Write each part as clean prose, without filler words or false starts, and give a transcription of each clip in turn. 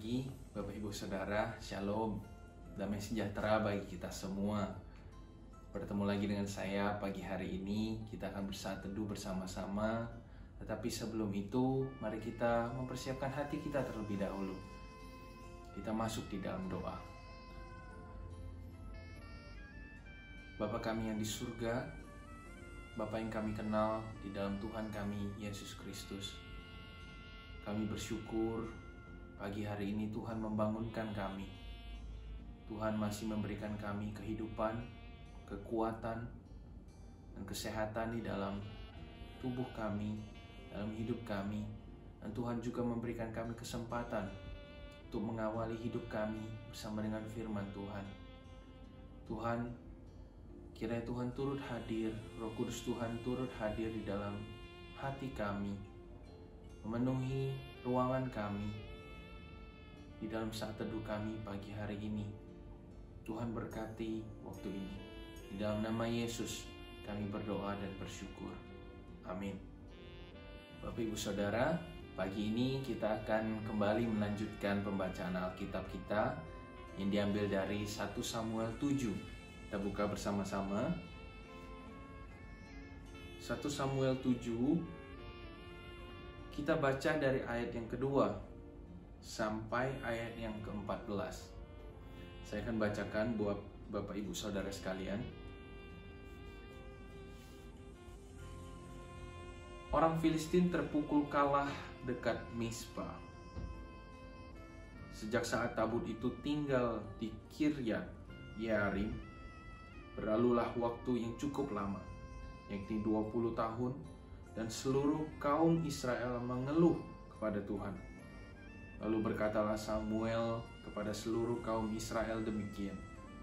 pagi, Bapak Ibu Saudara, Shalom, damai sejahtera bagi kita semua. Bertemu lagi dengan saya pagi hari ini, kita akan bersaat teduh bersama-sama. Tetapi sebelum itu, mari kita mempersiapkan hati kita terlebih dahulu. Kita masuk di dalam doa. Bapa kami yang di surga, Bapa yang kami kenal di dalam Tuhan kami, Yesus Kristus. Kami bersyukur pagi hari ini Tuhan membangunkan kami. Tuhan masih memberikan kami kehidupan, kekuatan, dan kesehatan di dalam tubuh kami, dalam hidup kami. Dan Tuhan juga memberikan kami kesempatan untuk mengawali hidup kami bersama dengan firman Tuhan. Tuhan, kiranya Tuhan turut hadir, Roh Kudus Tuhan turut hadir di dalam hati kami, memenuhi ruangan kami, di dalam saat teduh kami pagi hari ini. Tuhan berkati waktu ini. Di dalam nama Yesus kami berdoa dan bersyukur. Amin. Bapak Ibu Saudara, pagi ini kita akan kembali melanjutkan pembacaan Alkitab kita yang diambil dari 1 Samuel 7. Kita buka bersama-sama. 1 Samuel 7, kita baca dari ayat yang kedua sampai ayat yang ke-14. Saya akan bacakan buat Bapak Ibu Saudara sekalian. Orang Filistin terpukul kalah dekat Mispa. Sejak saat tabut itu tinggal di Kiryat Yearim, berlalulah waktu yang cukup lama, yakni 20 tahun, dan seluruh kaum Israel mengeluh kepada Tuhan. Lalu berkatalah Samuel kepada seluruh kaum Israel demikian: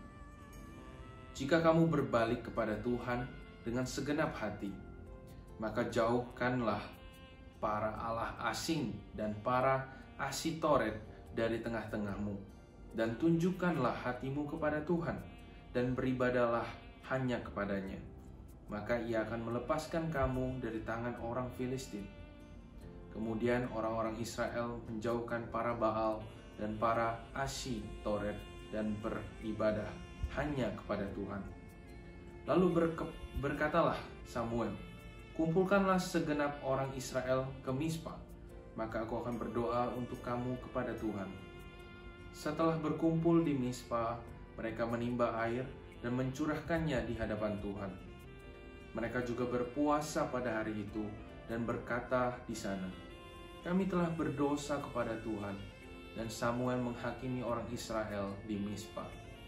jika kamu berbalik kepada Tuhan dengan segenap hati, maka jauhkanlah para allah asing dan para Asitoret dari tengah-tengahmu, dan tunjukkanlah hatimu kepada Tuhan, dan beribadahlah hanya kepadanya. Maka ia akan melepaskan kamu dari tangan orang Filistin. Kemudian orang-orang Israel menjauhkan para Baal dan para Asitoret dan beribadah hanya kepada Tuhan. Lalu berkatalah Samuel, kumpulkanlah segenap orang Israel ke Mispa, maka aku akan berdoa untuk kamu kepada Tuhan. Setelah berkumpul di Mispa, mereka menimba air dan mencurahkannya di hadapan Tuhan. Mereka juga berpuasa pada hari itu dan berkata di sana, kami telah berdosa kepada Tuhan. Dan Samuel menghakimi orang Israel di Mispa.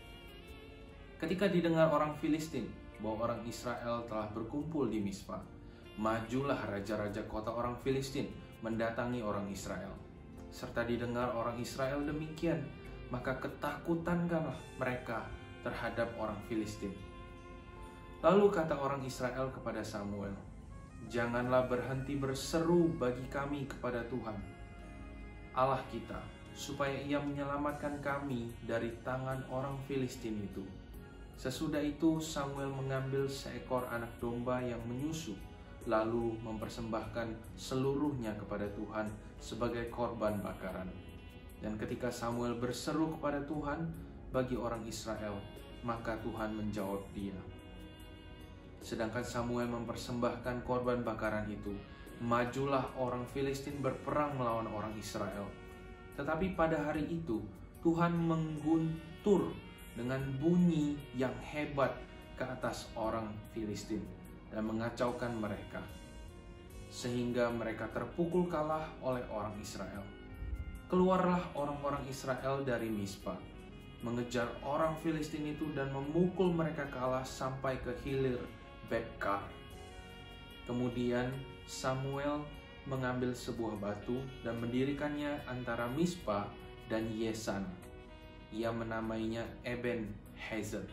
Ketika didengar orang Filistin bahwa orang Israel telah berkumpul di Mispa, majulah raja-raja kota orang Filistin mendatangi orang Israel. Serta didengar orang Israel demikian, maka ketakutanlah mereka terhadap orang Filistin. Lalu kata orang Israel kepada Samuel, janganlah berhenti berseru bagi kami kepada Tuhan, Allah kita, supaya ia menyelamatkan kami dari tangan orang Filistin itu. Sesudah itu Samuel mengambil seekor anak domba yang menyusu, lalu mempersembahkan seluruhnya kepada Tuhan sebagai korban bakaran. Dan ketika Samuel berseru kepada Tuhan bagi orang Israel, maka Tuhan menjawab dia. Sedangkan Samuel mempersembahkan korban bakaran itu, majulah orang Filistin berperang melawan orang Israel. Tetapi pada hari itu, Tuhan mengguntur dengan bunyi yang hebat ke atas orang Filistin dan mengacaukan mereka, sehingga mereka terpukul kalah oleh orang Israel. Keluarlah orang-orang Israel dari Mispa, mengejar orang Filistin itu dan memukul mereka kalah sampai ke hilir Bet-kar. Kemudian Samuel mengambil sebuah batu dan mendirikannya antara Mispa dan Yesan. Ia menamainya Eben-Hezer.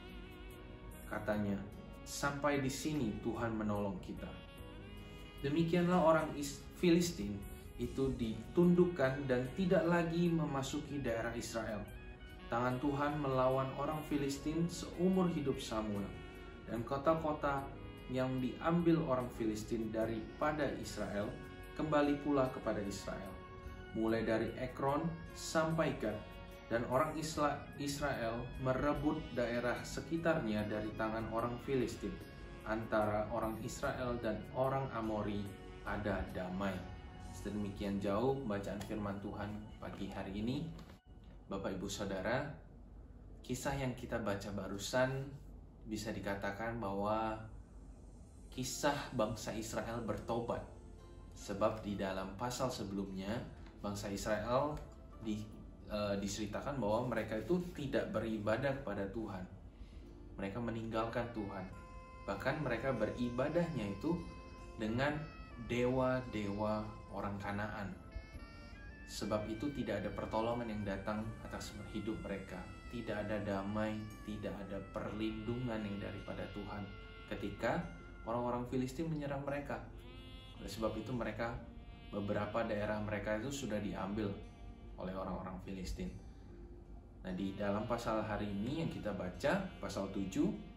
Katanya, sampai di sini Tuhan menolong kita. Demikianlah orang Filistin itu ditundukkan dan tidak lagi memasuki daerah Israel. Tangan Tuhan melawan orang Filistin seumur hidup Samuel. Dan kota-kota yang diambil orang Filistin daripada Israel kembali pula kepada Israel. mulai dari Ekron sampai Gad, dan orang Israel merebut daerah sekitarnya dari tangan orang Filistin. Antara orang Israel dan orang Amori ada damai. Sedemikian jauh bacaan firman Tuhan pagi hari ini. Bapak Ibu Saudara, kisah yang kita baca barusan bisa dikatakan bahwa kisah bangsa Israel bertobat. Sebab di dalam pasal sebelumnya bangsa Israel diceritakan bahwa mereka itu tidak beribadah kepada Tuhan. Mereka meninggalkan Tuhan. Bahkan mereka beribadahnya itu dengan dewa-dewa orang Kanaan. Sebab itu tidak ada pertolongan yang datang atas hidup mereka. Tidak ada damai, tidak ada perlindungan yang daripada Tuhan ketika orang-orang Filistin menyerang mereka. Oleh sebab itu beberapa daerah mereka itu sudah diambil oleh orang-orang Filistin. Nah, di dalam pasal hari ini yang kita baca, pasal 7,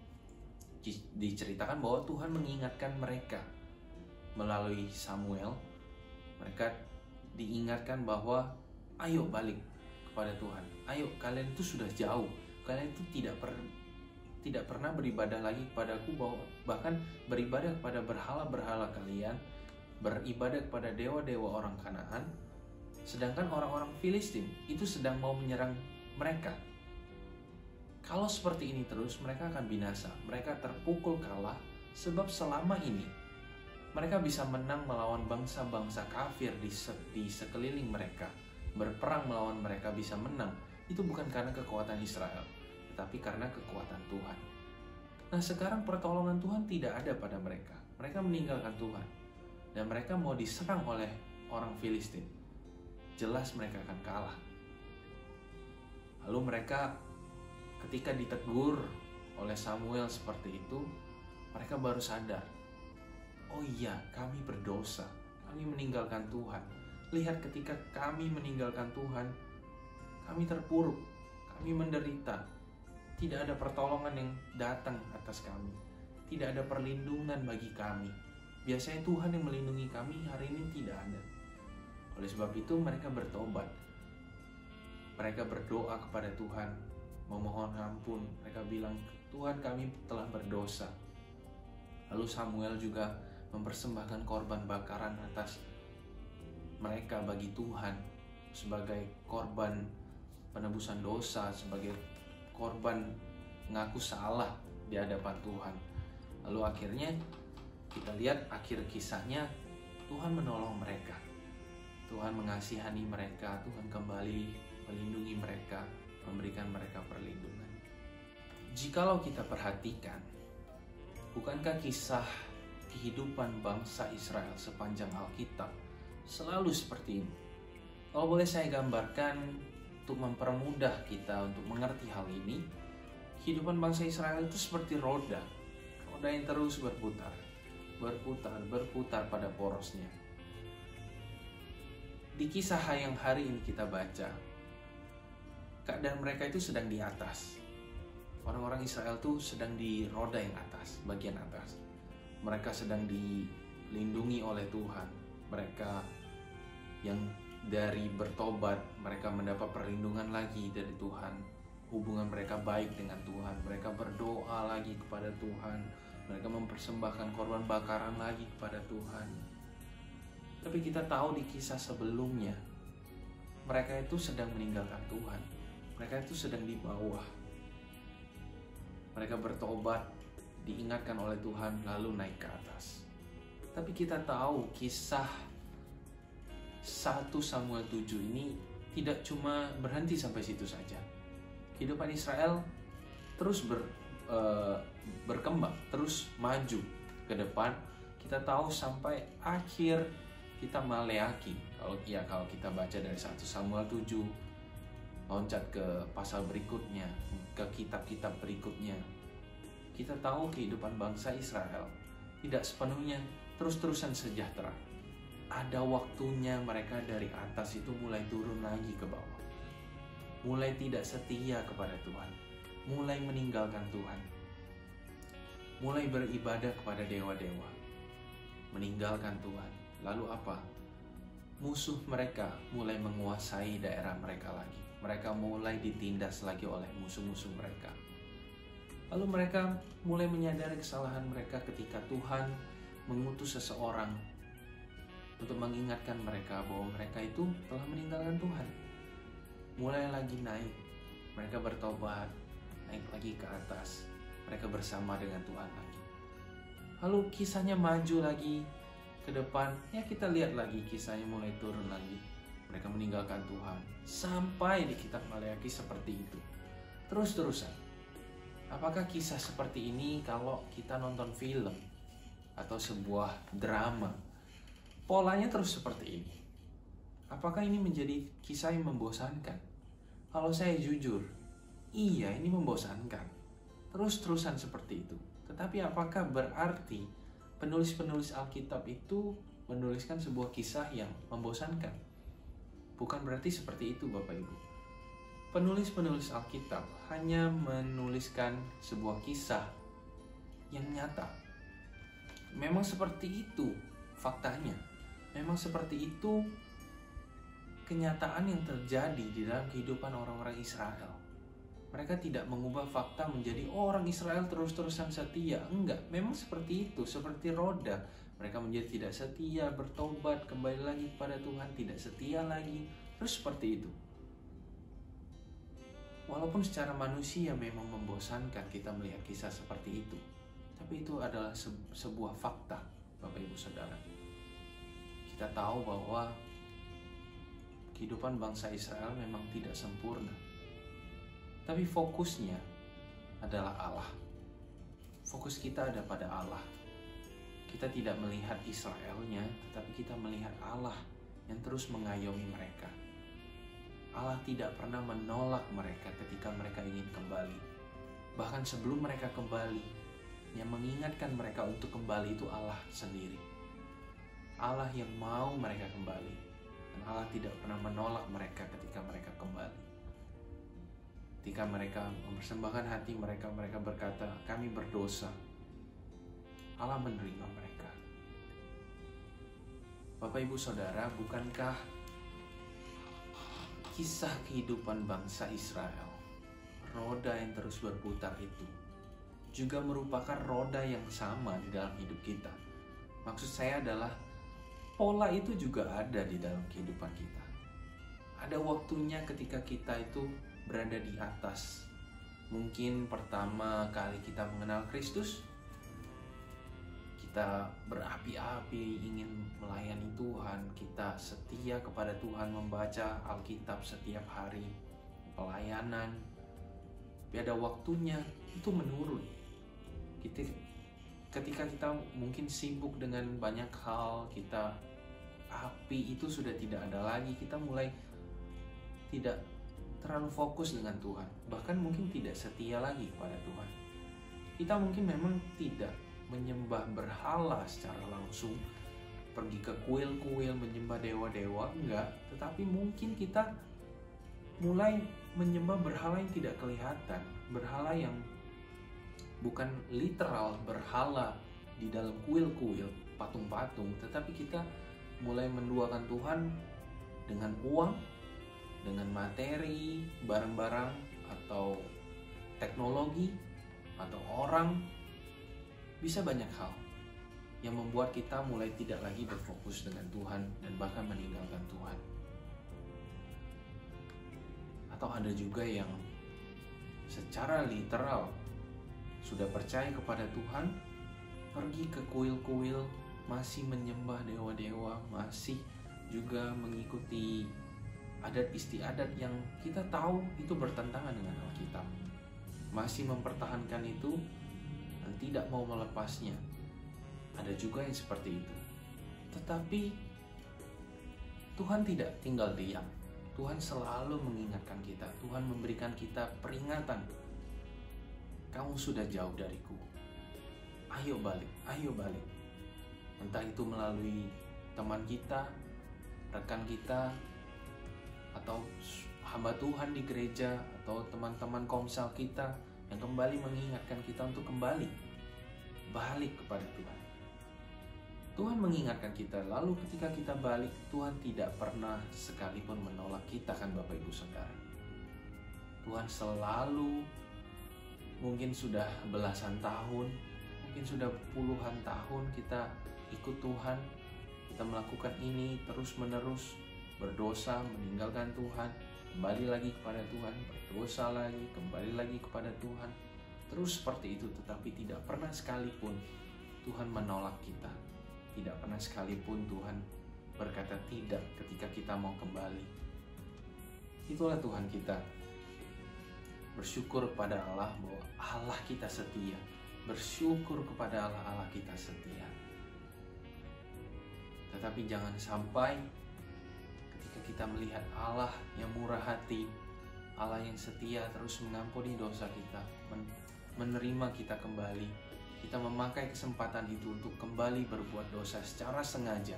diceritakan bahwa Tuhan mengingatkan mereka melalui Samuel. Mereka diingatkan bahwa ayo balik kepada Tuhan. Ayo, kalian itu sudah jauh. Kalian itu tidak pernah beribadah lagi kepadaku, bahkan beribadah kepada berhala-berhala kalian, beribadah kepada dewa-dewa orang Kanaan. Sedangkan orang-orang Filistin itu sedang mau menyerang mereka. Kalau seperti ini terus, mereka akan binasa. Mereka terpukul kalah, sebab selama ini mereka bisa menang melawan bangsa-bangsa kafir di sekeliling mereka. Berperang melawan mereka bisa menang. Itu bukan karena kekuatan Israel, tetapi karena kekuatan Tuhan. Nah, sekarang pertolongan Tuhan tidak ada pada mereka. Mereka meninggalkan Tuhan. Dan mereka mau diserang oleh orang Filistin. Jelas mereka akan kalah. Lalu mereka ketika ditegur oleh Samuel seperti itu, mereka baru sadar, oh iya, kami berdosa, kami meninggalkan Tuhan. Lihat, ketika kami meninggalkan Tuhan, kami terpuruk, kami menderita. Tidak ada pertolongan yang datang atas kami, tidak ada perlindungan bagi kami. Biasanya Tuhan yang melindungi kami, hari ini tidak ada. Oleh sebab itu mereka bertobat. Mereka berdoa kepada Tuhan, memohon ampun. Mereka bilang, Tuhan, kami telah berdosa. Lalu Samuel juga mempersembahkan korban bakaran atas mereka bagi Tuhan, sebagai korban penebusan dosa, sebagai korban mengaku salah di hadapan Tuhan. Lalu akhirnya kita lihat akhir kisahnya, Tuhan menolong mereka. Tuhan mengasihani mereka, Tuhan kembali melindungi mereka, memberikan mereka perlindungan. Jikalau kita perhatikan, bukankah kisah kehidupan bangsa Israel sepanjang Alkitab selalu seperti ini? Kalau boleh saya gambarkan untuk mempermudah kita untuk mengerti hal ini, kehidupan bangsa Israel itu seperti roda yang terus berputar pada porosnya. Di kisah yang hari ini kita baca, keadaan mereka itu sedang di atas. Orang-orang Israel itu sedang di roda yang atas, bagian atas. Mereka sedang dilindungi oleh Tuhan. Mereka yang dari bertobat, mereka mendapat perlindungan lagi dari Tuhan. Hubungan mereka baik dengan Tuhan. Mereka berdoa lagi kepada Tuhan. Mereka mempersembahkan korban bakaran lagi kepada Tuhan. Tapi kita tahu di kisah sebelumnya, mereka itu sedang meninggalkan Tuhan. Mereka itu sedang di bawah. Mereka bertobat, diingatkan oleh Tuhan, lalu naik ke atas. Tapi kita tahu kisah 1 Samuel 7 ini tidak cuma berhenti sampai situ saja. Kehidupan Israel terus berkembang, terus maju ke depan. Kita tahu sampai akhir kita Maleaki. Kalau kita baca dari 1 Samuel 7, loncat ke pasal berikutnya, ke kitab-kitab berikutnya, kita tahu kehidupan bangsa Israel tidak sepenuhnya terus-terusan sejahtera. Ada waktunya mereka dari atas itu mulai turun lagi ke bawah. Mulai tidak setia kepada Tuhan. Mulai meninggalkan Tuhan. Mulai beribadah kepada dewa-dewa. Meninggalkan Tuhan. Lalu apa? musuh mereka mulai menguasai daerah mereka lagi. Mereka mulai ditindas lagi oleh musuh-musuh mereka. Lalu mereka mulai menyadari kesalahan mereka ketika Tuhan mengutus seseorang untuk mengingatkan mereka bahwa mereka itu telah meninggalkan Tuhan. Mulai lagi naik, mereka bertobat, naik lagi ke atas, mereka bersama dengan Tuhan lagi. Lalu kisahnya maju lagi ke depan, ya kita lihat lagi kisahnya mulai turun lagi. Mereka meninggalkan Tuhan, sampai di kitab Maleakhi seperti itu. Terus-terusan. Apakah kisah seperti ini kalau kita nonton film atau sebuah drama? Polanya terus seperti ini. Apakah ini menjadi kisah yang membosankan? Kalau saya jujur, iya, ini membosankan. Terus-terusan seperti itu. Tetapi apakah berarti penulis-penulis Alkitab itu menuliskan sebuah kisah yang membosankan? Bukan berarti seperti itu, Bapak Ibu. Penulis-penulis Alkitab hanya menuliskan sebuah kisah yang nyata. Memang seperti itu faktanya. Memang seperti itu kenyataan yang terjadi di dalam kehidupan orang-orang Israel. Mereka tidak mengubah fakta menjadi orang Israel terus-terusan setia. Enggak, memang seperti itu, seperti roda. Mereka menjadi tidak setia, bertobat, kembali lagi kepada Tuhan, tidak setia lagi. Terus seperti itu. Walaupun secara manusia memang membosankan kita melihat kisah seperti itu. Tapi itu adalah sebuah fakta, Bapak Ibu Saudara. Kita tahu bahwa kehidupan bangsa Israel memang tidak sempurna. Tapi fokusnya adalah Allah. Fokus kita ada pada Allah. Kita tidak melihat Israelnya, tetapi kita melihat Allah yang terus mengayomi mereka. Allah tidak pernah menolak mereka ketika mereka ingin kembali. Bahkan sebelum mereka kembali, yang mengingatkan mereka untuk kembali itu Allah sendiri. Allah yang mau mereka kembali. Dan Allah tidak pernah menolak mereka ketika mereka kembali. Ketika mereka mempersembahkan hati mereka, mereka berkata, kami berdosa. Allah menerima mereka. Bapak Ibu Saudara, bukankah kisah kehidupan bangsa Israel, roda yang terus berputar itu, juga merupakan roda yang sama di dalam hidup kita? Maksud saya adalah, pola itu juga ada di dalam kehidupan kita. Ada waktunya ketika kita itu berada di atas. Mungkin pertama kali kita mengenal Kristus, kita berapi-api ingin melayani Tuhan, kita setia kepada Tuhan, membaca Alkitab setiap hari, pelayanan. Tapi ada waktunya itu menurun. Ketika kita mungkin sibuk dengan banyak hal, api itu sudah tidak ada lagi, kita mulai tidak terlalu fokus dengan Tuhan, bahkan mungkin tidak setia lagi kepada Tuhan. Kita mungkin memang tidak menyembah berhala secara langsung, pergi ke kuil-kuil menyembah dewa-dewa, enggak, tetapi mungkin kita mulai menyembah berhala yang tidak kelihatan, berhala yang bukan literal berhala di dalam kuil-kuil, patung-patung, tetapi kita mulai menduakan Tuhan dengan uang, dengan materi, barang-barang, atau teknologi, atau orang. Bisa banyak hal yang membuat kita mulai tidak lagi berfokus dengan Tuhan dan bahkan meninggalkan Tuhan. Atau ada juga yang secara literal sudah percaya kepada Tuhan, pergi ke kuil-kuil, masih menyembah dewa-dewa, masih juga mengikuti adat istiadat yang kita tahu itu bertentangan dengan Alkitab. Masih mempertahankan itu dan tidak mau melepasnya. Ada juga yang seperti itu. Tetapi Tuhan tidak tinggal diam. Tuhan selalu mengingatkan kita. Tuhan memberikan kita peringatan. Kamu sudah jauh dariku. Ayo balik, ayo balik. Entah itu melalui teman kita, rekan kita, atau hamba Tuhan di gereja, atau teman-teman komsel kita yang kembali mengingatkan kita untuk kembali balik kepada Tuhan. Tuhan mengingatkan kita, lalu ketika kita balik, Tuhan tidak pernah sekalipun menolak kita kan Bapak Ibu Saudara. Tuhan selalu, mungkin sudah belasan tahun, mungkin sudah puluhan tahun kita ikut Tuhan, kita melakukan ini terus menerus, berdosa, meninggalkan Tuhan, kembali lagi kepada Tuhan, berdosa lagi, kembali lagi kepada Tuhan, terus seperti itu. Tetapi tidak pernah sekalipun Tuhan menolak kita, tidak pernah sekalipun Tuhan berkata tidak ketika kita mau kembali. Itulah Tuhan kita. Bersyukur kepada Allah bahwa Allah kita setia. Bersyukur kepada Allah kita setia. Tetapi jangan sampai ketika kita melihat Allah yang murah hati, Allah yang setia terus mengampuni dosa kita, menerima kita kembali, kita memakai kesempatan itu untuk kembali berbuat dosa secara sengaja.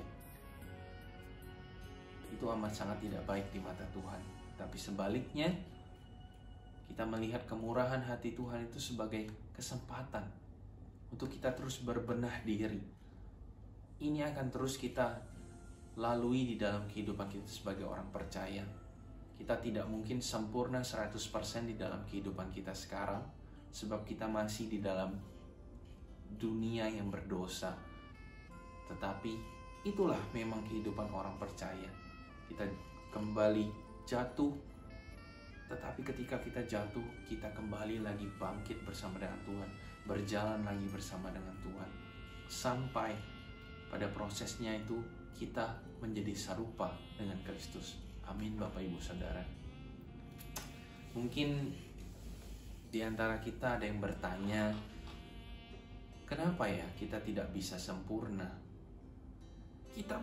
Itu amat sangat tidak baik di mata Tuhan. Tapi sebaliknya, kita melihat kemurahan hati Tuhan itu sebagai kesempatan untuk kita terus berbenah diri. Ini akan terus kita lalui di dalam kehidupan kita sebagai orang percaya. Kita tidak mungkin sempurna 100% di dalam kehidupan kita sekarang, sebab kita masih di dalam dunia yang berdosa. Tetapi itulah memang kehidupan orang percaya. Kita kembali jatuh, tetapi ketika kita jatuh, kita kembali lagi bangkit bersama dengan Tuhan, berjalan lagi bersama dengan Tuhan, sampai pada prosesnya itu kita menjadi serupa dengan Kristus. Amin Bapak Ibu Saudara. Mungkin di antara kita ada yang bertanya, kenapa ya kita tidak bisa sempurna? Kita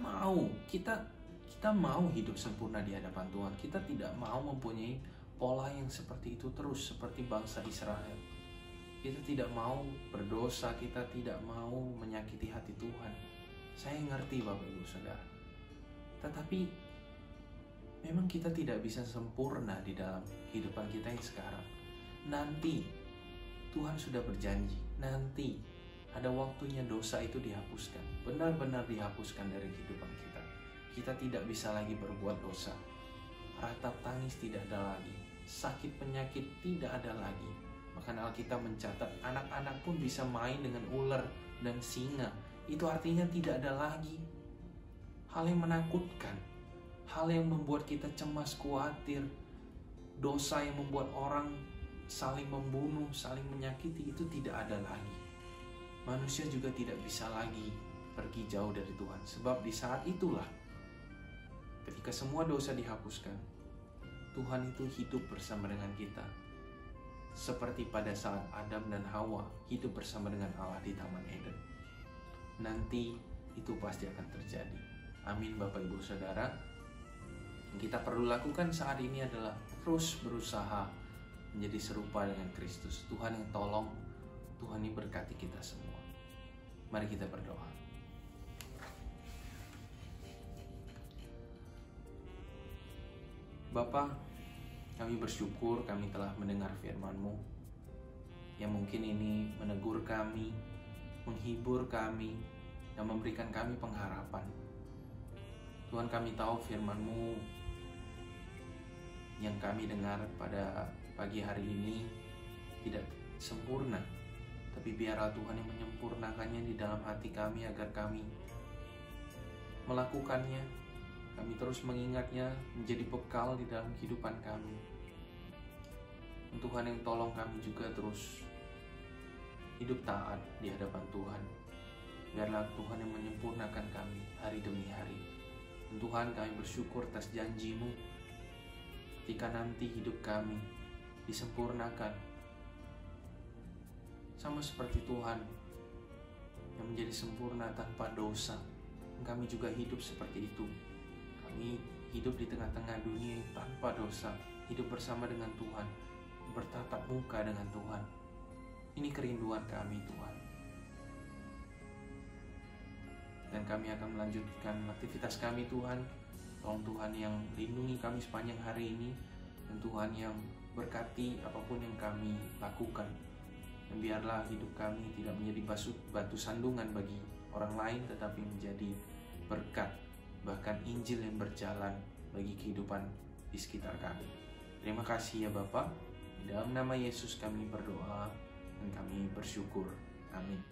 mau hidup sempurna di hadapan Tuhan. Kita tidak mau mempunyai pola yang seperti itu terus, seperti bangsa Israel. Kita tidak mau berdosa, kita tidak mau menyakiti hati Tuhan. Saya ngerti Bapak Ibu Saudara. Tetapi memang kita tidak bisa sempurna di dalam kehidupan kita yang sekarang. Nanti Tuhan sudah berjanji, nanti ada waktunya dosa itu dihapuskan, benar-benar dihapuskan dari kehidupan kita. Kita tidak bisa lagi berbuat dosa. Ratap tangis tidak ada lagi, sakit penyakit tidak ada lagi. Bahkan Alkitab mencatat anak-anak pun bisa main dengan ular dan singa. Itu artinya tidak ada lagi hal yang menakutkan, hal yang membuat kita cemas, khawatir, dosa yang membuat orang saling membunuh, saling menyakiti, itu tidak ada lagi. Manusia juga tidak bisa lagi pergi jauh dari Tuhan. Sebab di saat itulah, ketika semua dosa dihapuskan, Tuhan itu hidup bersama dengan kita. Seperti pada saat Adam dan Hawa hidup bersama dengan Allah di Taman Eden. Nanti itu pasti akan terjadi. Amin Bapak Ibu Saudara. Yang kita perlu lakukan saat ini adalah terus berusaha menjadi serupa dengan Kristus. Tuhan yang tolong, Tuhan yang berkati kita semua. Mari kita berdoa. Bapa, kami bersyukur kami telah mendengar firman-Mu yang mungkin ini menegur kami, menghibur kami, dan memberikan kami pengharapan. Tuhan, kami tahu firman-Mu yang kami dengar pada pagi hari ini tidak sempurna, tapi biarlah Tuhan yang menyempurnakannya di dalam hati kami agar kami melakukannya. Kami terus mengingatnya menjadi bekal di dalam kehidupan kami. Tuhan yang tolong kami juga terus hidup taat di hadapan Tuhan. Biarlah Tuhan yang menyempurnakan kami hari demi hari. Tuhan, kami bersyukur atas janji-Mu ketika nanti hidup kami disempurnakan sama seperti Tuhan yang menjadi sempurna tanpa dosa. Kami juga hidup seperti itu. Kami hidup di tengah-tengah dunia tanpa dosa, hidup bersama dengan Tuhan, bertatap muka dengan Tuhan. Ini kerinduan kami, Tuhan. Dan kami akan melanjutkan aktivitas kami, Tuhan. Tolong Tuhan yang lindungi kami sepanjang hari ini, dan Tuhan yang berkati apapun yang kami lakukan. Dan biarlah hidup kami tidak menjadi batu sandungan bagi orang lain, tetapi menjadi berkat, bahkan Injil yang berjalan bagi kehidupan di sekitar kami. Terima kasih ya Bapa. Di dalam nama Yesus kami berdoa dan kami bersyukur. Amin.